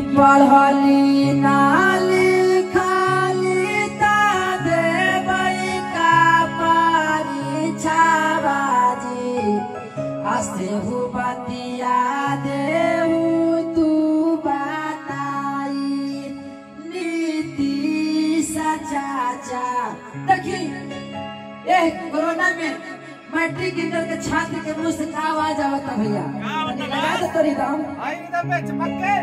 पढ़ली नाली खाली ता देवई का परीक्षा बाजी आसे हो बतिया देहू तू बताई नीति सचाचा। देखी कोरोना में मैट्रिक इंटर के छात्र के मुंह से का आवाज आवता भैया लगा दे तोरी दाम आई इधर पे चमक के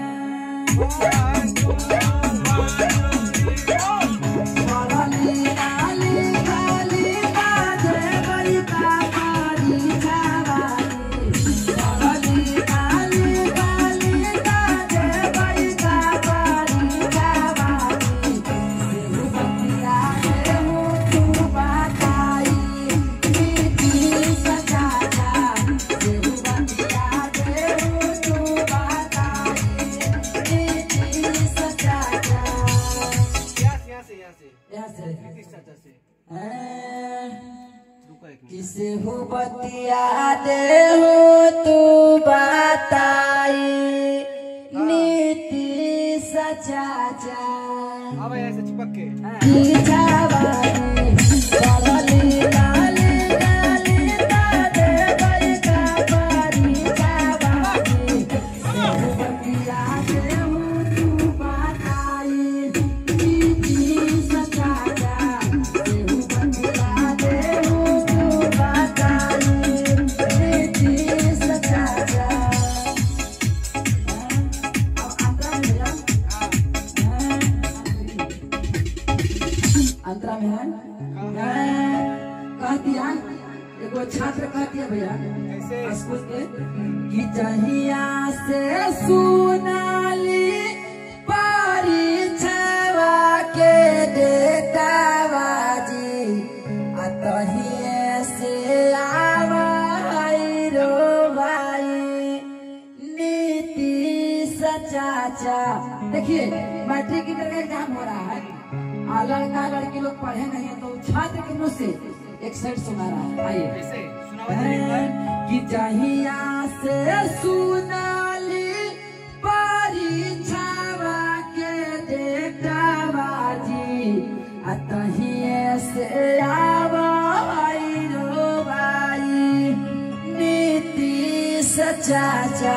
किसे हो बतिया दे हो तू बताई नीति सचाचा। अब ऐसे चिपक के अंतरा में है कहतिया एगो छात्र कहतिया भैया स्कूल के कि जहिया से सुनाली परीक्षा के डेटाबाजी अतहिए से आवाई रो भाई नीति सचाचा। देखिए मैट्रिक इंटर का एग्जाम हो रहा है, लड़का लड़की लोग पढ़े नहीं है तो छात्र के मुंह से एक सेट सुना रहा है। आइए कि जहिया से सुनाली परीक्षा के डेटाबाजी अतहिए से आवाई रो भाई नीति सचाचा।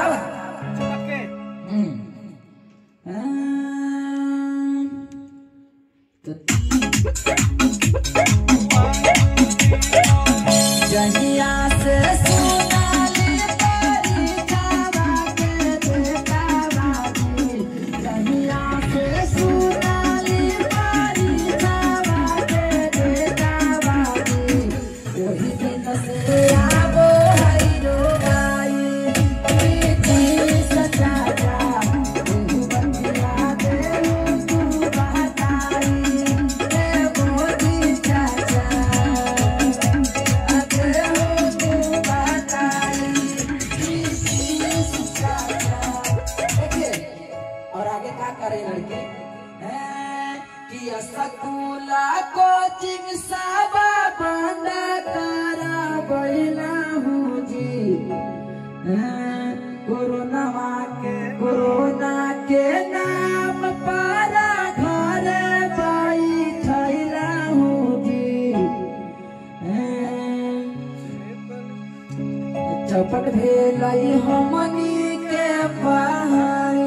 जहिया से सुनाली परीक्षा के डेटाबाजी जहिया से सुनाली परीक्षा के डेटाबाजी वही दिन से आबो हई रो भाई नीति सचाचा। तू बतिया दे तू बताई मोदी चाचा लड़के कि स्कूला कोचिंग सब बंद करा बैला हूँ जी कोरोना के नाम पर घर बैठला हूँ जी चपट भेल हमनी के पहाड़ी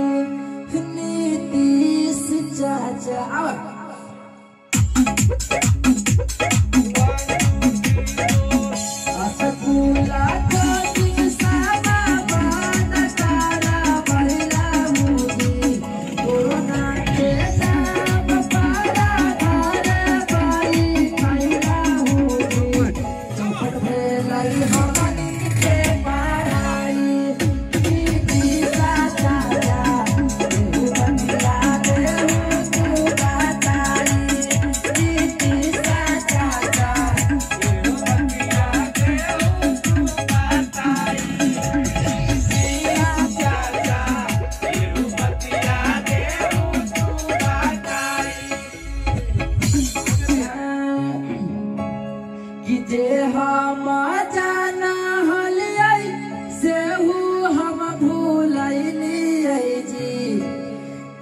चाचा। स्कूला कोचिंग सब बंद करा बैला हूँ जी कोरोना के नाम पर घर बैठला हूँ जी चपट भेल हमनी के पढ़ाई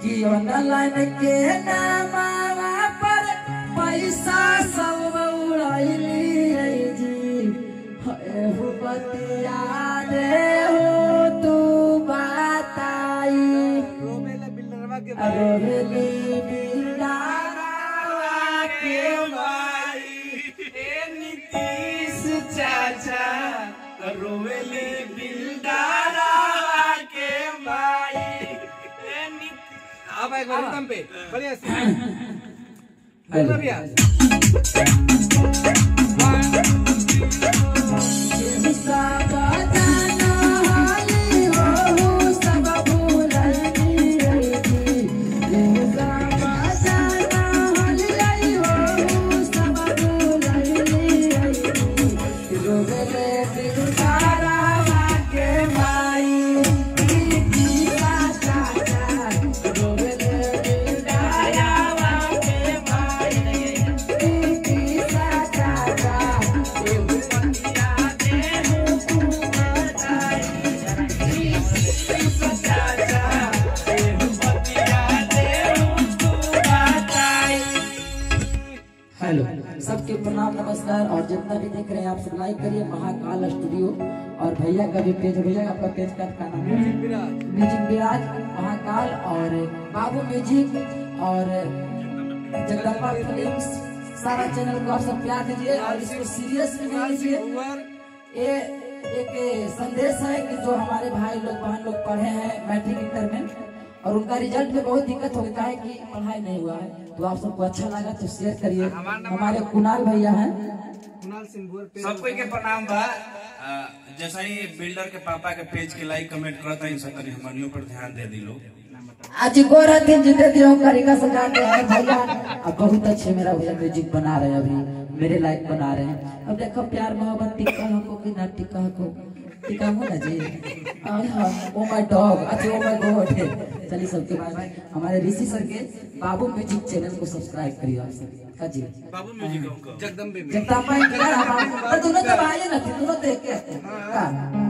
जीवन लाइन के नामावा पर पैसा सब उड़ाइली जी हो बतिया दे हो तू बताई रोमेले बिल्डरवा के रोवेली बिल्डरवा के भाई ए नीतीश चाचा रोवेले बिल्डरवा के भाई ए नीतीश अब एक बार एकदम पे बढ़िया से बोल भैया सबके प्रणाम नमस्कार। और जितना भी देख रहे हैं आप सब लाइक करिए महाकाल स्टूडियो। और भैया का भी पेज, भैया आपका पेज का नाम है म्यूजिक विराज महाकाल और बाबू म्यूजिक और जगदम्बा फिल्म्स। सारा चैनल को आप सब प्यार दीजिए और इसको सीरियस में नहीं लीजिए। ये एक संदेश है कि जो हमारे भाई लोग बहन लोग पढ़े हैं मैट्रिक इंटर में और उनका रिजल्ट में बहुत दिक्कत होता है कि पढ़ाई नहीं हुआ है, तो आप सबको अच्छा लगा तो शेयर करिए। हमारे कुणाल भैया हैं, कुणाल सिंह सबको के प्रणाम बा। जैसा ही बिल्डर के पापा के पेज के लाइक कमेंट करता है सब हमनियों पर ध्यान दे दी लोग। आज गोरा दिन जितने दिनों तरीका से जाते हैं भैया। अब बहुत अच्छे मेरा भैया म्यूजिक बना रहे हैं, अभी मेरे लाइक बना रहे हैं। अब देखो प्यार मोहब्बत टिका को कि ना टिका को टिका हो ना जी। ओ माय डॉग, अच्छा ओ माय गॉड। चलिए सबके भाई हमारे ऋषि सर के बाबू म्यूजिक चैनल को सब्सक्राइब करिए आप सब जी। बाबू म्यूजिक जगदम्बे जगदम्बा दोनों जब आए ना दोनों देख के